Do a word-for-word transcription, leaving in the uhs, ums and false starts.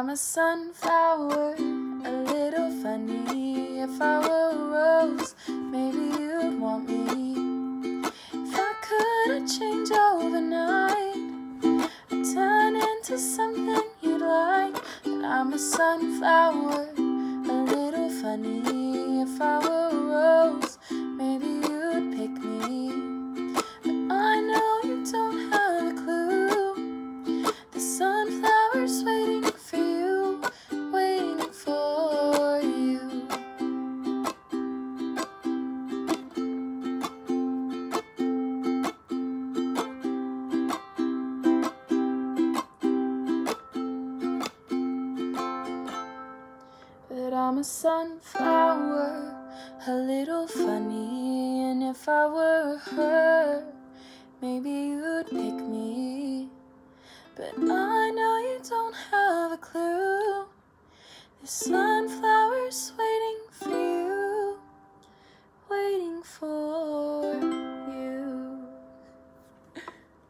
I'm a sunflower, a little funny. If I were a rose, maybe you'd want me. If I could, I'd change overnight. I'd turn into something you'd like. But I'm a sunflower, a little funny. If I were a rose, maybe you'd pick me. But I know you don't have a clue. The sunflower's waiting for you, waiting for you. But I'm a sunflower, a little funny. And if I were her,